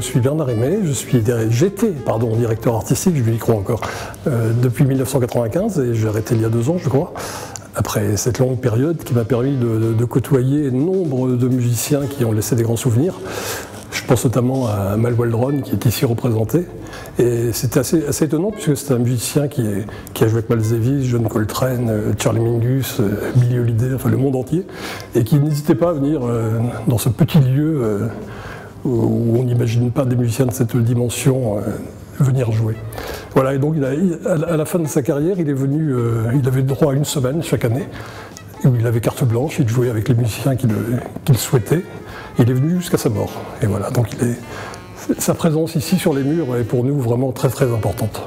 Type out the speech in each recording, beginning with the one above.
suis Bernard Aimé, j'étais directeur artistique, je lui y crois encore, depuis 1995 et j'ai arrêté il y a 2 ans je crois, après cette longue période qui m'a permis de côtoyer nombre de musiciens qui ont laissé des grands souvenirs. Je pense notamment à Mal Waldron qui est ici représenté. Et c'était assez étonnant puisque c'est un musicien qui a joué avec Miles Davis, John Coltrane, Charlie Mingus, Billie Holiday, enfin le monde entier, et qui n'hésitait pas à venir dans ce petit lieu où on n'imagine pas des musiciens de cette dimension venir jouer. Voilà, et donc à la fin de sa carrière, il avait droit à 1 semaine chaque année, où il avait carte blanche, il jouait avec les musiciens qu'il souhaitait. Il est venu jusqu'à sa mort. Et voilà, donc sa présence ici sur les murs est pour nous vraiment très très importante.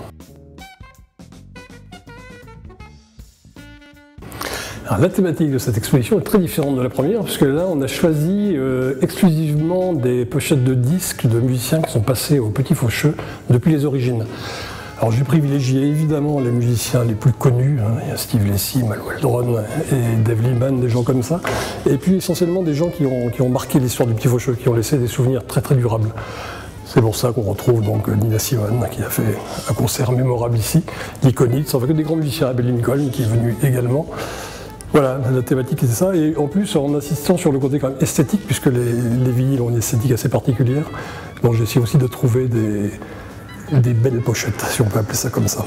Alors, la thématique de cette exposition est très différente de la première, puisque là on a choisi exclusivement des pochettes de disques de musiciens qui sont passés au Petit Faucheux depuis les origines. Alors j'ai privilégié évidemment les musiciens les plus connus, il y a Steve Lacy, Mal Waldron et Dave Liebman, des gens comme ça, et puis essentiellement des gens qui ont marqué l'histoire du Petit Faucheux, qui ont laissé des souvenirs très très durables. C'est pour ça qu'on retrouve donc Nina Simone qui a fait un concert mémorable ici, l'Iconique, ça fait que des grands musiciens, Abel Lincoln qui est venu également. Voilà, la thématique c'est ça, et en plus en insistant sur le côté quand même esthétique, puisque les vinyles ont une esthétique assez particulière, donc j'ai essayé aussi de trouver des belles pochettes, si on peut appeler ça comme ça.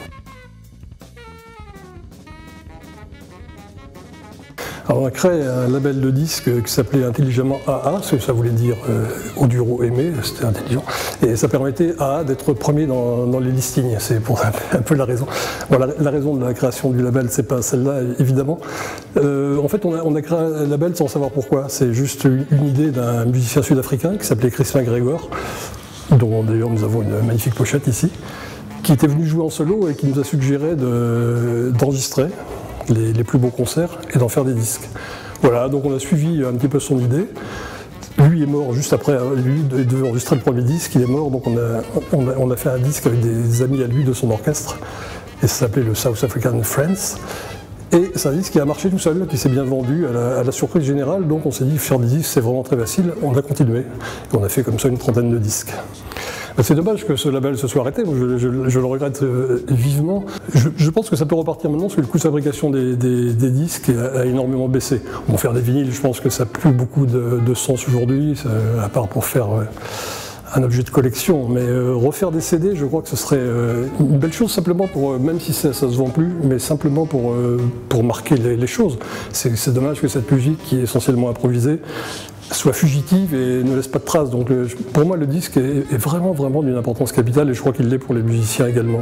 Alors on a créé un label de disques qui s'appelait intelligemment AA, parce que ça voulait dire Audio Aimé, c'était intelligent, et ça permettait AA d'être premier dans les listings, c'est pour un peu la raison. Voilà, la raison de la création du label, c'est pas celle-là évidemment. En fait on a créé un label sans savoir pourquoi, c'est juste une idée d'un musicien sud-africain qui s'appelait Chris McGregor, dont d'ailleurs nous avons une magnifique pochette ici, qui était venu jouer en solo et qui nous a suggéré d'enregistrer les plus beaux concerts et d'en faire des disques. Voilà, donc on a suivi un petit peu son idée. Lui est mort juste après, lui devait enregistrer le premier disque, il est mort, donc on a fait un disque avec des amis à lui de son orchestre, et ça s'appelait le South African Friends. Et c'est un disque qui a marché tout seul, qui s'est bien vendu à la surprise générale, donc on s'est dit faire des disques c'est vraiment très facile, on a continué. Et on a fait comme ça une 30aine de disques. C'est dommage que ce label se soit arrêté, je le regrette vivement. Je pense que ça peut repartir maintenant parce que le coût de fabrication des disques a énormément baissé. Bon, faire des vinyles, je pense que ça n'a plus beaucoup de sens aujourd'hui, à part pour faire un objet de collection, mais refaire des CD, je crois que ce serait une belle chose simplement pour, même si ça se vend plus, mais simplement pour marquer les choses. C'est dommage que cette musique qui est essentiellement improvisée soit fugitive et ne laisse pas de traces. Donc pour moi le disque est vraiment d'une importance capitale et je crois qu'il l'est pour les musiciens également.